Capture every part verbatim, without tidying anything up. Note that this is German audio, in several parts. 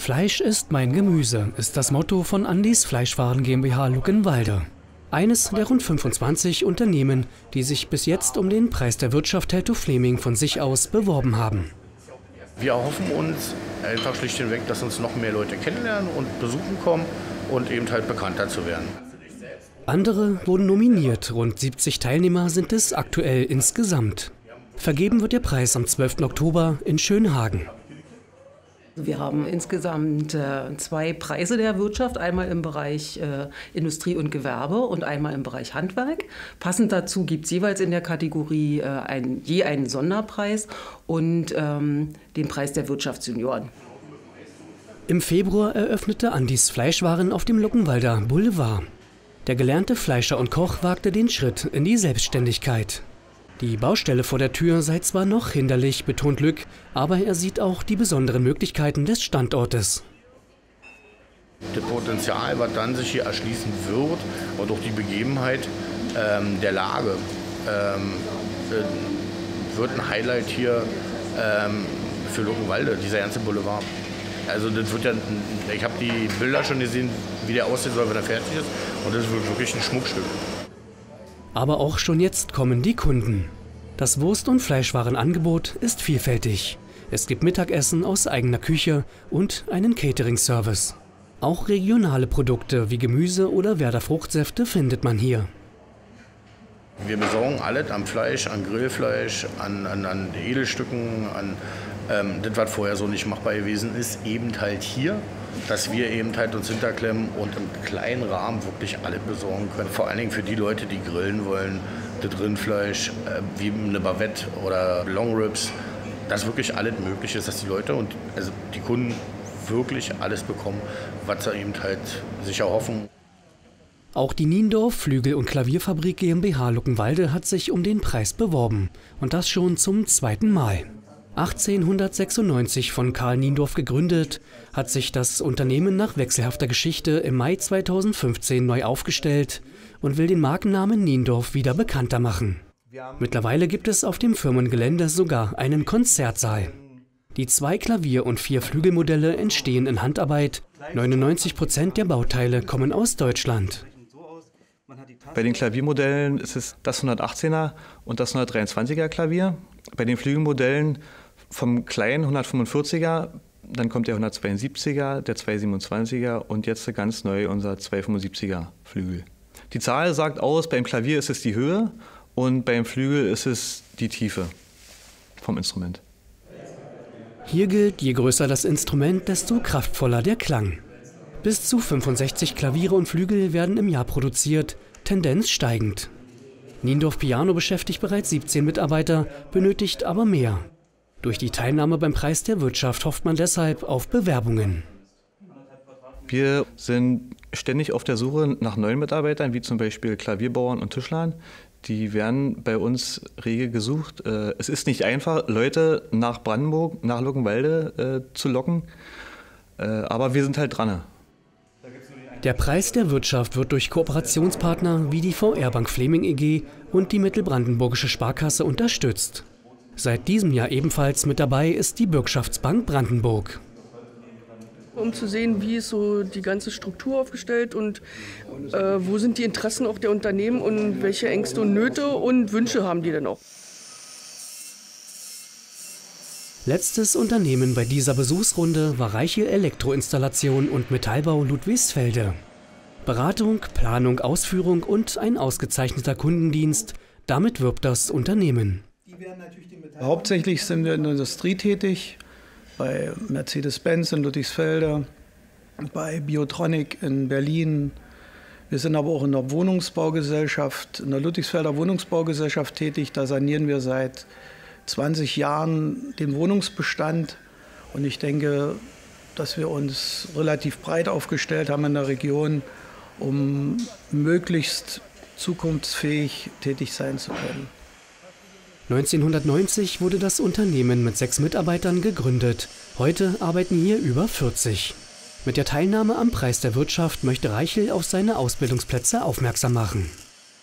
Fleisch ist mein Gemüse, ist das Motto von Andis Fleischwaren GmbH Luckenwalde. Eines der rund fünfundzwanzig Unternehmen, die sich bis jetzt um den Preis der Wirtschaft Teltow-Fläming von sich aus beworben haben. Wir erhoffen uns einfach schlicht hinweg, dass uns noch mehr Leute kennenlernen und besuchen kommen und eben halt bekannter zu werden. Andere wurden nominiert, rund siebzig Teilnehmer sind es aktuell insgesamt. Vergeben wird der Preis am zwölften Oktober in Schönhagen. Wir haben insgesamt äh, zwei Preise der Wirtschaft, einmal im Bereich äh, Industrie und Gewerbe und einmal im Bereich Handwerk. Passend dazu gibt es jeweils in der Kategorie äh, ein, je einen Sonderpreis und ähm, den Preis der Wirtschaftsjunioren. Im Februar eröffnete Andis Fleischwaren auf dem Luckenwalder Boulevard. Der gelernte Fleischer und Koch wagte den Schritt in die Selbstständigkeit. Die Baustelle vor der Tür sei zwar noch hinderlich, betont Lück, aber er sieht auch die besonderen Möglichkeiten des Standortes. Das Potenzial, was dann sich hier erschließen wird, und auch die Begebenheit ähm, der Lage, ähm, äh, wird ein Highlight hier ähm, für Luckenwalde, dieser ganze Boulevard. Also das wird ja, ich habe die Bilder schon gesehen, wie der aussehen soll, wenn er fertig ist, und das wird wirklich ein Schmuckstück. Aber auch schon jetzt kommen die Kunden. Das Wurst- und Fleischwarenangebot ist vielfältig. Es gibt Mittagessen aus eigener Küche und einen Catering-Service. Auch regionale Produkte wie Gemüse oder Werder Fruchtsäfte findet man hier. Wir besorgen alles am Fleisch, an Grillfleisch, an, an, an Edelstücken, an ähm, das, was vorher so nicht machbar gewesen ist, eben halt hier, dass wir eben halt uns hinterklemmen und im kleinen Rahmen wirklich alles besorgen können. Vor allen Dingen für die Leute, die grillen wollen, das Rindfleisch, äh, wie eine Bavette oder Long Ribs, dass wirklich alles möglich ist, dass die Leute und also die Kunden wirklich alles bekommen, was sie eben halt sich erhoffen. Auch die Niendorf Flügel- und Klavierfabrik GmbH Luckenwalde hat sich um den Preis beworben. Und das schon zum zweiten Mal. achtzehnhundertsechsundneunzig von Karl Niendorf gegründet, hat sich das Unternehmen nach wechselhafter Geschichte im Mai zweitausendfünfzehn neu aufgestellt und will den Markennamen Niendorf wieder bekannter machen. Mittlerweile gibt es auf dem Firmengelände sogar einen Konzertsaal. Die zwei Klavier- und vier Flügelmodelle entstehen in Handarbeit. neunundneunzig Prozent der Bauteile kommen aus Deutschland. Bei den Klaviermodellen ist es das hundertachtzehner und das hundertdreiundzwanziger Klavier. Bei den Flügelmodellen vom kleinen hundertfünfundvierziger, dann kommt der hundertzweiundsiebziger, der zweihundertsiebenundzwanziger und jetzt ganz neu unser zweihundertfünfundsiebziger Flügel. Die Zahl sagt aus, beim Klavier ist es die Höhe und beim Flügel ist es die Tiefe vom Instrument. Hier gilt, je größer das Instrument, desto kraftvoller der Klang. Bis zu fünfundsechzig Klaviere und Flügel werden im Jahr produziert, Tendenz steigend. Niendorf Piano beschäftigt bereits siebzehn Mitarbeiter, benötigt aber mehr. Durch die Teilnahme beim Preis der Wirtschaft hofft man deshalb auf Bewerbungen. Wir sind ständig auf der Suche nach neuen Mitarbeitern, wie zum Beispiel Klavierbauern und Tischlern. Die werden bei uns rege gesucht. Es ist nicht einfach, Leute nach Brandenburg, nach Luckenwalde äh, zu locken, äh, aber wir sind halt dran. Der Preis der Wirtschaft wird durch Kooperationspartner wie die V R Bank Fläming E G und die Mittelbrandenburgische Sparkasse unterstützt. Seit diesem Jahr ebenfalls mit dabei ist die Bürgschaftsbank Brandenburg. Um zu sehen, wie ist so die ganze Struktur aufgestellt und äh, wo sind die Interessen auch der Unternehmen und welche Ängste und Nöte und Wünsche haben die denn auch. Letztes Unternehmen bei dieser Besuchsrunde war Reichel Elektroinstallation und Metallbau Ludwigsfelde. Beratung, Planung, Ausführung und ein ausgezeichneter Kundendienst, damit wirbt das Unternehmen. Hauptsächlich sind wir in der Industrie tätig, bei Mercedes-Benz in Ludwigsfelde, bei Biotronic in Berlin. Wir sind aber auch in der Wohnungsbaugesellschaft, in der Ludwigsfelder Wohnungsbaugesellschaft tätig. Da sanieren wir seit zwanzig Jahren den Wohnungsbestand. Und ich denke, dass wir uns relativ breit aufgestellt haben in der Region, um möglichst zukunftsfähig tätig sein zu können. neunzehnhundertneunzig wurde das Unternehmen mit sechs Mitarbeitern gegründet. Heute arbeiten hier über vierzig. Mit der Teilnahme am Preis der Wirtschaft möchte Reichel auf seine Ausbildungsplätze aufmerksam machen.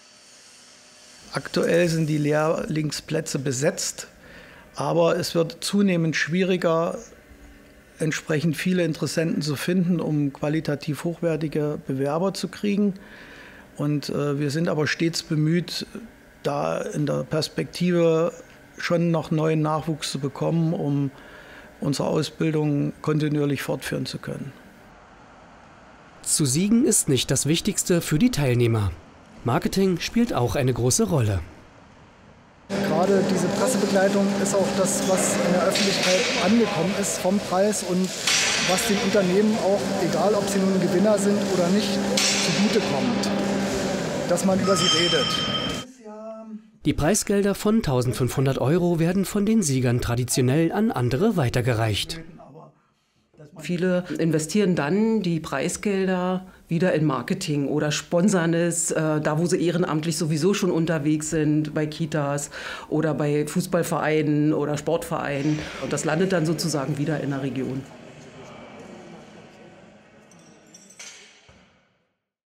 Aktuell sind die Lehrlingsplätze besetzt, aber es wird zunehmend schwieriger, entsprechend viele Interessenten zu finden, um qualitativ hochwertige Bewerber zu kriegen. Und äh, wir sind aber stets bemüht, da in der Perspektive schon noch neuen Nachwuchs zu bekommen, um unsere Ausbildung kontinuierlich fortführen zu können. Zu siegen ist nicht das Wichtigste für die Teilnehmer. Marketing spielt auch eine große Rolle. Gerade diese Pressebegleitung ist auch das, was in der Öffentlichkeit angekommen ist vom Preis und was den Unternehmen auch, egal ob sie nun Gewinner sind oder nicht, zugutekommt, dass man über sie redet. Die Preisgelder von eintausendfünfhundert Euro werden von den Siegern traditionell an andere weitergereicht. Viele investieren dann die Preisgelder wieder in Marketing oder sponsern es, äh, da wo sie ehrenamtlich sowieso schon unterwegs sind, bei Kitas oder bei Fußballvereinen oder Sportvereinen. Und das landet dann sozusagen wieder in der Region.